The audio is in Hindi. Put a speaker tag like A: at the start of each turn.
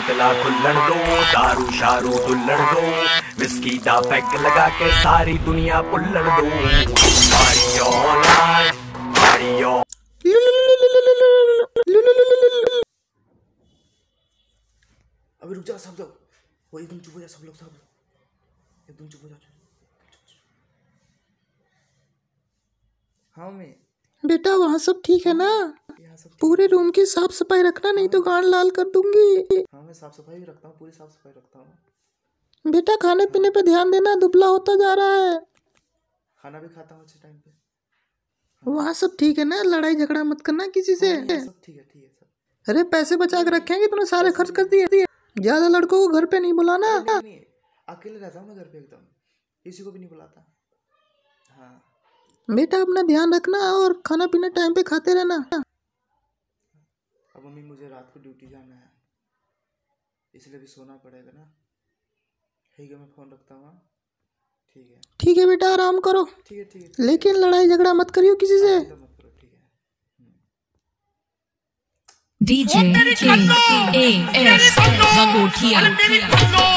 A: बोतला खुल्लण दो, दारू शारू दुल्लण दो, विस्की दा पैक लगा के सारी दुनिया पुल्लण दो।
B: अभी रुक जा सब लोग, वो एकदम चुप हो जा, सब लोग सब एकदम चुप हो जा। हाँ मैं
C: बेटा वहाँ सब ठीक है ना? पूरे रूम की साफ सफाई रखना, नहीं तो गांड लाल कर दूंगी।
B: हाँ मैं साफ सफाई भी रखता हूँ, पूरी साफ सफाई रखता हूँ।
C: बेटा खाने पीने पे ध्यान देना, दुबला होता जा रहा है।
B: खाना भी खाता हूँ अच्छे टाइम पे।
C: वहाँ सब ठीक है ना? लड़ाई झगड़ा मत करना किसी से।
B: सब ठीक है सब।
C: अरे पैसे बचा के रखेंगे, तूने सारे खर्च कर दिए। ज्यादा लड़कों को घर पे नहीं बुलाना।
B: नहीं, अकेले रहता हूँ मैं घर पे, एकदम किसी को भी नहीं बुलाता। हाँ
C: बेटा अपना ध्यान रखना और खाना पीना टाइम पे खाते रहना।
B: अब मम्मी मुझे रात को ड्यूटी जाना है, इसलिए भी सोना पड़ेगा ना। ठीक है मैं फोन रखता हूँ। ठीक है
C: बेटा आराम करो।
B: ठीक है
C: लेकिन लड़ाई झगड़ा मत करियो किसी से।
B: मत करो, ठीक है।
D: DJ AS Zagotia